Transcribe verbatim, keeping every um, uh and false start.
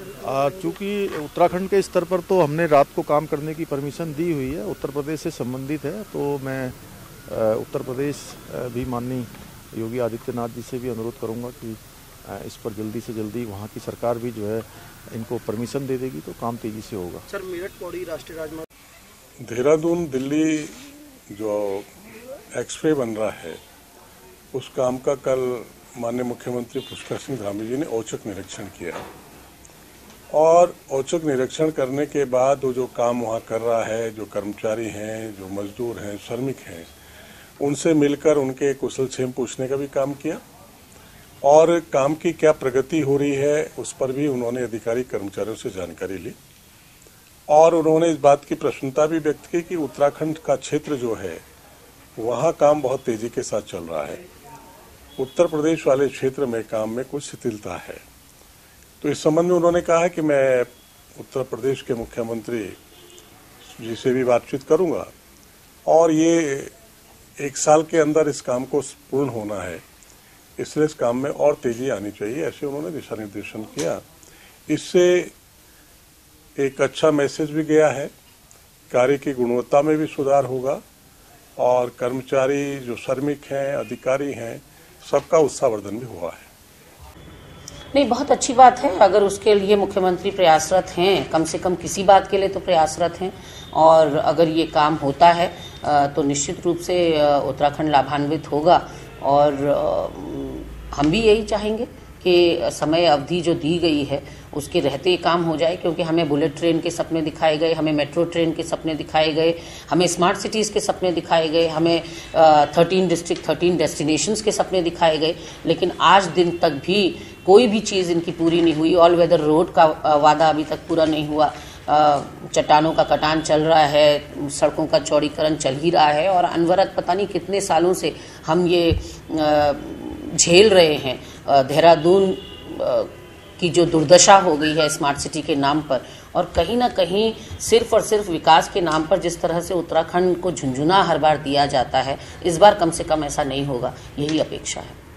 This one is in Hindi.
चूँकि उत्तराखंड के स्तर पर तो हमने रात को काम करने की परमिशन दी हुई है, उत्तर प्रदेश से संबंधित है, तो मैं उत्तर प्रदेश भी माननीय योगी आदित्यनाथ जी से भी अनुरोध करूंगा कि इस पर जल्दी से जल्दी वहाँ की सरकार भी जो है इनको परमिशन दे देगी तो काम तेजी से होगा। सर, मेरठ पौड़ी राष्ट्रीय राजमार्ग देहरादून दिल्ली जो एक्सवे बन रहा है उस काम का कल माननीय मुख्यमंत्री पुष्कर सिंह धामी जी ने औचक निरीक्षण किया और औचक निरीक्षण करने के बाद वो जो काम वहाँ कर रहा है, जो कर्मचारी हैं, जो मजदूर हैं, श्रमिक हैं, उनसे मिलकर उनके कुशल क्षेम पूछने का भी काम किया और काम की क्या प्रगति हो रही है उस पर भी उन्होंने अधिकारी कर्मचारियों से जानकारी ली और उन्होंने इस बात की प्रसन्नता भी व्यक्त की कि उत्तराखंड का क्षेत्र जो है वहाँ काम बहुत तेजी के साथ चल रहा है। उत्तर प्रदेश वाले क्षेत्र में काम में कुछ शिथिलता है, तो इस संबंध में उन्होंने कहा कि मैं उत्तर प्रदेश के मुख्यमंत्री जी से भी बातचीत करूंगा और ये एक साल के अंदर इस काम को पूर्ण होना है, इसलिए इस काम में और तेजी आनी चाहिए, ऐसे उन्होंने दिशा निर्देशन किया। इससे एक अच्छा मैसेज भी गया है, कार्य की गुणवत्ता में भी सुधार होगा और कर्मचारी जो श्रमिक हैं, अधिकारी हैं, सबका उत्साहवर्धन भी हुआ है। नहीं, बहुत अच्छी बात है। अगर उसके लिए मुख्यमंत्री प्रयासरत हैं, कम से कम किसी बात के लिए तो प्रयासरत हैं और अगर ये काम होता है तो निश्चित रूप से उत्तराखंड लाभान्वित होगा और हम भी यही चाहेंगे कि समय अवधि जो दी गई है उसके रहते काम हो जाए, क्योंकि हमें बुलेट ट्रेन के सपने दिखाए गए, हमें मेट्रो ट्रेन के सपने दिखाए गए, हमें स्मार्ट सिटीज़ के सपने दिखाए गए, हमें थर्टीन डिस्ट्रिक्ट थर्टीन डेस्टिनेशंस के सपने दिखाए गए, लेकिन आज दिन तक भी कोई भी चीज़ इनकी पूरी नहीं हुई। ऑल वेदर रोड का वादा अभी तक पूरा नहीं हुआ, चट्टानों का कटान चल रहा है, सड़कों का चौड़ीकरण चल ही रहा है और अनवरत पता नहीं कितने सालों से हम ये झेल रहे हैं। देहरादून की जो दुर्दशा हो गई है स्मार्ट सिटी के नाम पर और कहीं ना कहीं सिर्फ और सिर्फ विकास के नाम पर जिस तरह से उत्तराखंड को झुंझुना हर बार दिया जाता है, इस बार कम से कम ऐसा नहीं होगा, यही अपेक्षा है।